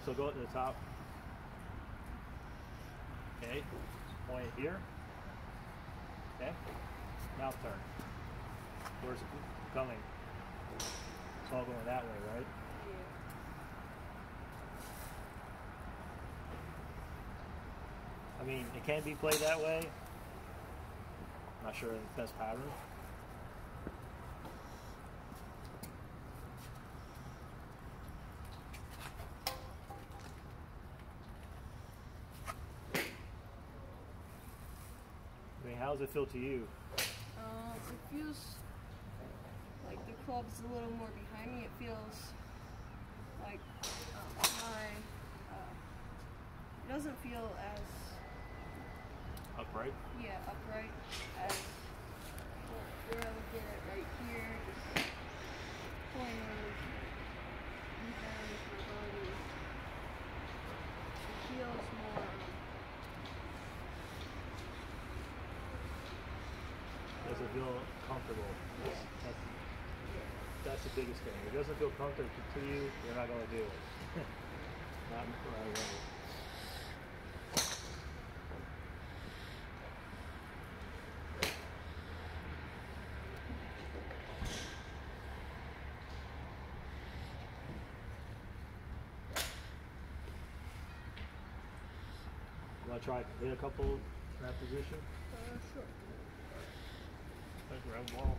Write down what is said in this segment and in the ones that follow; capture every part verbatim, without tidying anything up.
so go to the top. Okay, point it here. Okay, now turn. Where's it going? It's all going that way, right? Yeah. I mean, it can be played that way. Not sure the best pattern. I mean, how does it feel to you? Uh, it feels like the club's a little more behind me. It feels like um, my uh, it doesn't feel as Upright? yeah upright as where I would get it right here. Just pulling those down with my body. It feels more. Um, Does it feel comfortable? That's, that's, that's the biggest thing. If it doesn't feel comfortable to you, you're not going to do it. Not right away. You want to try hit a couple in that position? uh, sure. Like grab wall.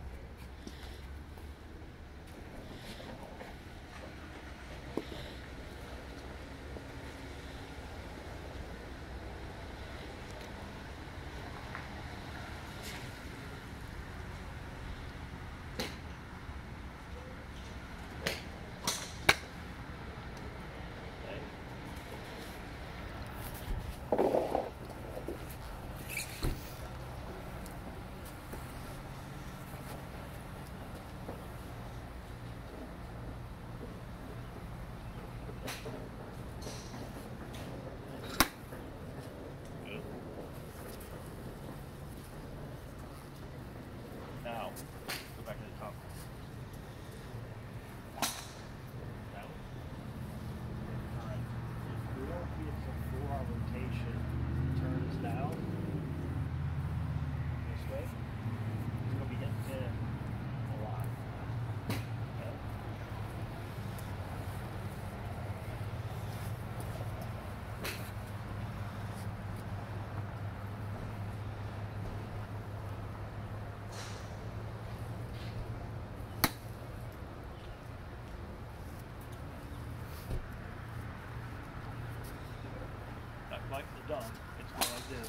Now, go back to the top. Now. Alright. If we don't get the full rotation, turn this down. This way. It's going to be hitting pin a lot. Okay. Not like the dump, it's going like this.